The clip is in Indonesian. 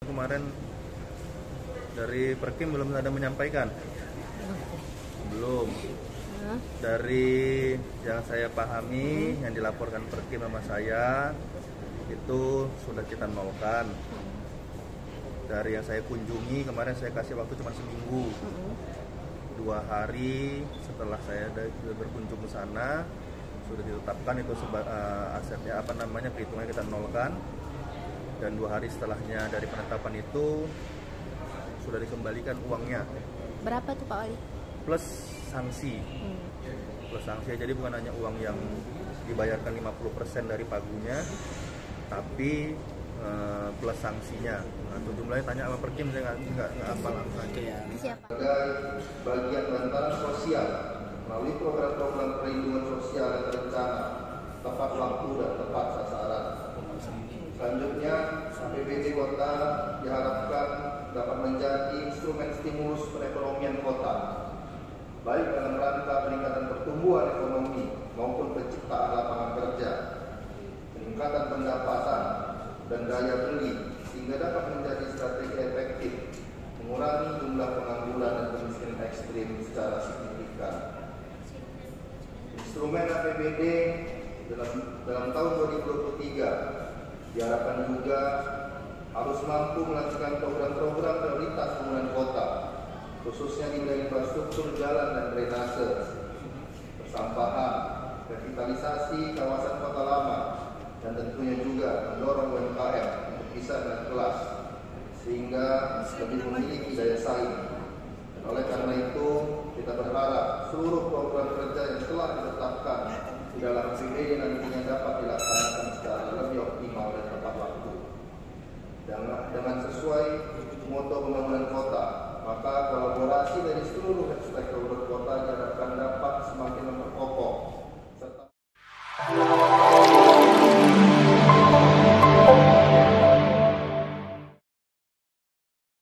Kemarin dari Perkim belum ada menyampaikan. Belum. Dari yang saya pahami, yang dilaporkan Perkim sama saya itu sudah kita nolkan. Dari yang saya kunjungi kemarin, saya kasih waktu cuma seminggu. 2 hari setelah saya berkunjung ke sana sudah ditetapkan itu asetnya perhitungannya kita nolkan, dan 2 hari setelahnya dari penetapan itu sudah dikembalikan uangnya. Berapa tuh Pak Wali? Plus sanksi. Plus sanksi, jadi bukan hanya uang yang dibayarkan 50% dari pagunya, tapi plus sanksinya. Nah, jumlahnya tanya sama Perkim, saya nggak hafal angkanya. Siapa? Bagian bantalan sosial melalui program-program perlindungan sosial yang terencana, tepat waktu dan tepat sasaran. Selanjutnya, APBD Kota diharapkan dapat menjadi instrumen stimulus perekonomian kota, baik dalam rangka peningkatan pertumbuhan ekonomi maupun penciptaan lapangan kerja, peningkatan pendapatan dan daya beli, sehingga dapat menjadi strategi efektif mengurangi jumlah pengangguran dan kemiskinan ekstrim secara signifikan. Instrumen APBD dalam tahun 2023 diharapkan juga harus mampu melanjutkan program-program prioritas pembangunan kota, khususnya di bidang infrastruktur jalan dan drainase, persampahan, revitalisasi kawasan kota lama, dan tentunya juga mendorong UMKM untuk bisa naik kelas sehingga lebih memiliki daya saing. Dan oleh karena itu kita berharap seluruh program kerja yang telah ditetapkan di dalam APBD nantinya dapat dilaksanakan secara lebih optimal dan tepat waktu. Dengan sesuai moto pembangunan kota, maka kolaborasi dari seluruh stakeholder